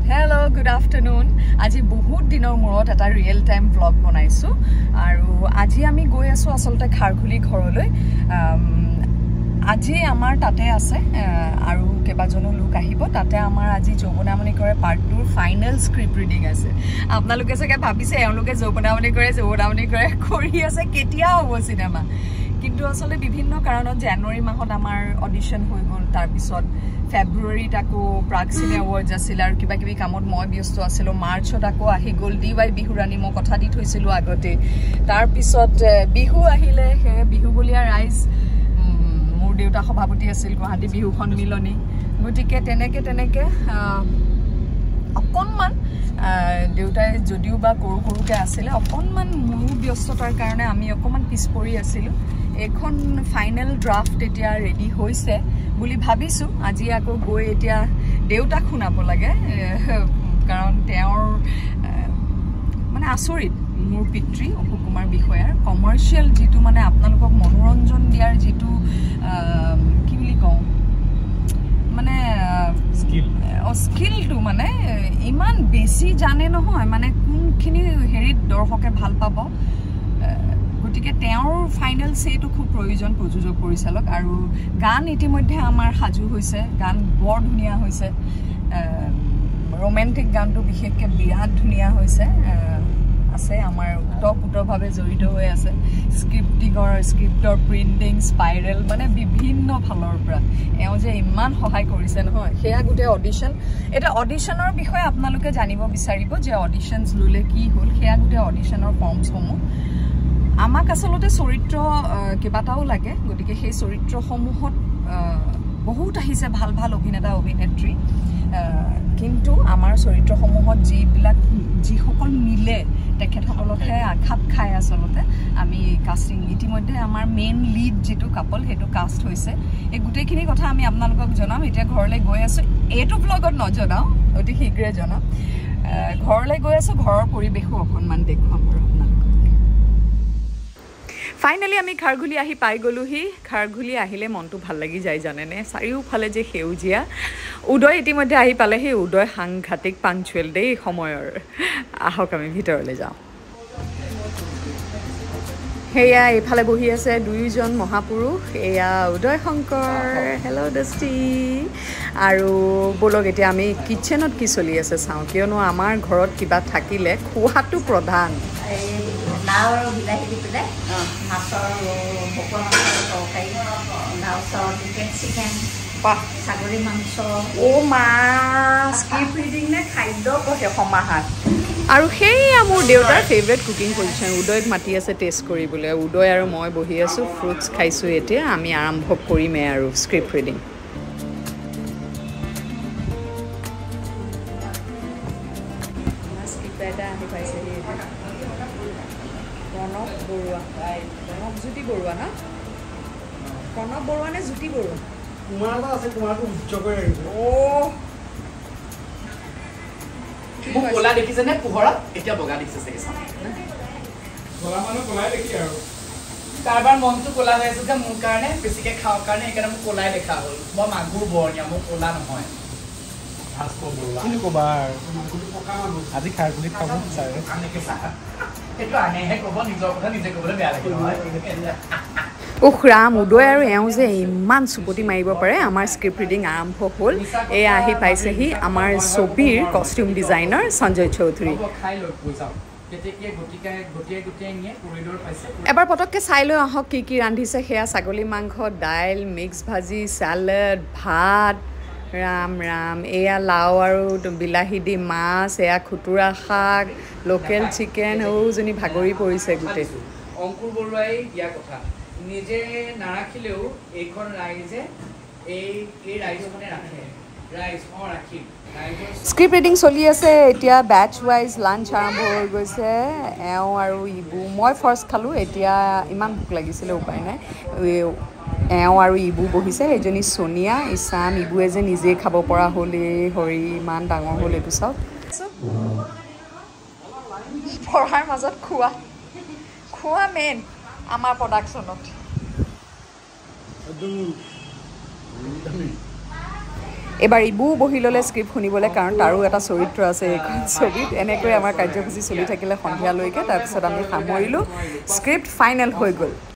Hello, good afternoon. আজি বহুত দিনৰ মূৰত এটা ৰিয়েল টাইম ব্লগ বনাইছো আৰু আজি আমি গৈ আছো আসলতে খাৰঘুলি ঘৰলৈ আজি আমাৰ তাতে আছে আৰু কেবাজনো লোক আহিব তাতে আমাৰ আজি যৌবনামনি কৰে পাৰ্ট 2 ফাইনাল স্ক্ৰিপ্ট ৰিডিং আছে আপোনালোকে চাগে ভাবিছে এওঁলোকে যৌবনামনি কৰে কৰি আছে কেতিয়া হ'ব সিনেমা কিন্তু আসলে বিভিন্ন কাৰণত জানুৱাৰী মাহত আমাৰ অডিশন হৈ গল তাৰ পিছত ফেব্ৰুৱাৰী তাকো প্ৰাগচিনে এৱাৰ্ডছ আছিল আৰু কিবা কিবি কামত মই ব্যস্ত আছিলো মাৰ্চত আকৌ আহি গল ডিৱাই বিহুৰাণী মই কথা দি থৈছিলো আগতে তাৰ পিছত বিহু আহিলে হে বিহুবলিয়া ৰাইজ মোৰ দেউতা সভাপতি আছিল গুৱাহাটী বিহু সন্মিলনী গতিকে তেনেকে অকণমান দেউতাই যদিও বা কৰুকে আছিলে অকণমান মোৰ ব্যস্ততাৰ কাৰণে আমি অকণমান পিছ পৰি আছিলোঁ এখন ফাইনেল ড্ৰাফট এতিয়া ৰেডি হৈছে বুলি ভাবিছো আজি আকৌ গৈ এতিয়া দেউতাক শুনাব লাগে কাৰণ তেওঁৰ মানে আচৰিত মোৰ পিতৃ অশোক কুমাৰ বিষয়াৰ কমাৰ্শিয়েল যেটো মানে আপোনালোকক মনোৰঞ্জন দিয়াৰ যেটো কি বুলি কওঁ মানে স্কিলটো মানে ইমান বেছি জানে নহয় মানে কোনখিনি হেৰিত দৰ্শকে ভাল পাব গতিকে তেওঁৰ ফাইনেল সেটো খুব প্ৰয়োজন প্ৰযোজক পৰিচালক আৰু গান ইতিমধ্যে আমাৰ সাজু হৈছে গান বৰ ধুনিয়া হৈছে ৰোমান্টিক গানটো বিশেষকৈ বিৰাট ধুনিয়া হৈছে আছে আমাৰ উত্তৰভাৱে জড়িত হৈ আছে স্ক্ৰিপ্টৰ প্ৰিন্টিং স্পাইৰেল মানে বিভিন্ন ফালৰ পৰা এও যে ইমান সহায় কৰিছে নহয় হেয়া গুটে অডিশন এটা অডিশনৰ বিষয়ে আপোনালোকে জানিব বিচাৰিব যে অডিশনছ ললে কি হ'ল হেয়া গুটে অডিশনৰ ফৰ্মছ সমূহ আমাক আসলতে চৰিত্ৰ কেবাটাও লাগে গতিকে সেই চৰিত্ৰসমূহত বহুত আহিছে ভাল ভাল অভিনেতা অভিনেত্ৰী কিন্তু আমাৰ চৰিত্ৰসমূহত যিসকল মিলে তেখেতসকলকহে আঘাত খায় আসলতে আমি কাষ্টিং ইতিমধ্যে আমাৰ মেইন লিড যেটো কাপল হেতু কাষ্ট হৈছে এই গুটেখিনি কথা আমি আপোনালোকক জনাম এতিয়া ঘৰলৈ গৈ আছো এটো ব্লগত নজনাও অতি শীঘ্ৰে জনাম ঘৰলৈ গৈ আছো ঘৰৰ পৰিবেশো অকণমান দেখুৱাম ফাইনালি আমি খাৰঘুলি আহি পাই গলোহি খাৰঘুলি আহিলে মনটো ভাল লাগি যায় জানেনে চাৰিওফালে যে সেউজীয়া উদয় ইতিমধ্যে আহি পালেহি উদয় সাংঘাতিক পাঞ্চুৱেল দেই সময়ৰ আহক আমি ভিতৰলৈ যাওঁ হেয়া এইফালে বহি আছে দুইজন মহাপুৰুষ এয়া উদয় শংকৰ হেল্ল' দস্তি আৰু বলক এতিয়া আমি কিচেনত কি চলি আছে চাওঁ কিয়নো আমাৰ ঘৰত কিবা থাকিলে খোৱাটো প্ৰধান লাও বিলাহী দি পেলাই মাছৰ ভকুৱা মাছৰ তৰকাৰী লাও চিকেন ছাগলী মাংস মা স্ক্ৰিপ্ট ৰিডিং নে খাদ্য সমাহাৰ আৰু সেইয়া মোৰ দেউতাৰ ফেভৰেট কুকিং পজিশ্যন উদয়ক মাতি আছে টেষ্ট কৰিবলৈ উদয় আৰু মই বহি আছোঁ ফ্ৰুটছ খাইছোঁ এতিয়া আমি আৰম্ভ কৰিমেই আৰু স্ক্ৰিপ্ট ৰিডিং জ্যোতি বৰুৱা না প্ৰণৱ বৰুৱা নে জ্যোতি বৰুৱা কুমাৰটা আছে কুমাৰটো উচ্চ কৰি ৰাখিছে মোক কোলা দেখিছে নে পোহৰত এতিয়া বগা দেখিছে চাগে কোলা মানে কোলাই দেখি আৰু কাৰবাৰ মনটো কোলা হৈ আছে যে মোৰ কাৰণে বেছিকৈ খাওঁ কাৰণে সেইকাৰণে মোক কোলাই দেখা হ'ল মই মাগুৰ বৰণীয়া মোক কোলা নহয় ভাস্কৰ বৰুৱা কি ক'বা আজি খাৰঘুলিত খাব বিচাৰে সেইটো আনেহে ক'ব নিজৰ কথা নিজে ক'বলৈ বেয়া লাগে নহয় ৰাম উদয় আৰু এওঁ যে ইমান চুপতি মাৰিব পাৰে আমাৰ স্ক্ৰিপ্ট ৰিডিং আৰম্ভ হ'ল এয়া আহি পাইছেহি আমাৰ ছবিৰ কষ্টিউম ডিজাইনাৰ সঞ্জয় চৌধুৰী এবাৰ পটককৈ চাই লৈ আহক কি ৰান্ধিছে সেয়া ছাগলী মাংস দাইল মিক্স ভাজি চালাড ভাত ৰাম ৰাম এয়া লাও আৰু বিলাহী দি মাছ এয়া খুতুৰা শাক লোকেল চিকেন ওজনী ভাগৰি পৰিছে গোটেই অংকুৰ বৰুৱাই দিয়া কথা নিজে নাৰাখিলেও এইখন ৰাইজে এই ৰাইজখনে ৰাখে ৰাইজ ৰাখিম স্ক্ৰিপ্ট ৰিডিং চলি আছে এতিয়া বেটচ ৱাইজ লাঞ্চ আৰম্ভ হৈ গৈছে এওঁ আৰু ইবু মই ফাৰ্ষ্ট খালোঁ এতিয়া ইমান ভোক লাগিছিলে উপায় নাই এওঁ আৰু ইবু বহিছে এজনী সোনিয়া ইছাম ইবুৱে যে নিজে খাব পৰা হ'ল এই হৰি ইমান ডাঙৰ হ'ল এইটো চাওক পঢ়াৰ মাজত খোৱা মেইন আমাৰ প্ৰডাকশ্যনত এবাৰ ইবু বহি ল'লে স্ক্ৰিপ্ট শুনিবলৈ, কাৰণ তাৰো এটা চৰিত্ৰ আছে এইখন ছবিত। এনেকৈ আমাৰ কাৰ্যসূচী চলি থাকিলে সন্ধিয়ালৈকে, তাৰপিছত আমি সামৰিলোঁ, স্ক্ৰিপ্ট ফাইনেল হৈ গ'ল।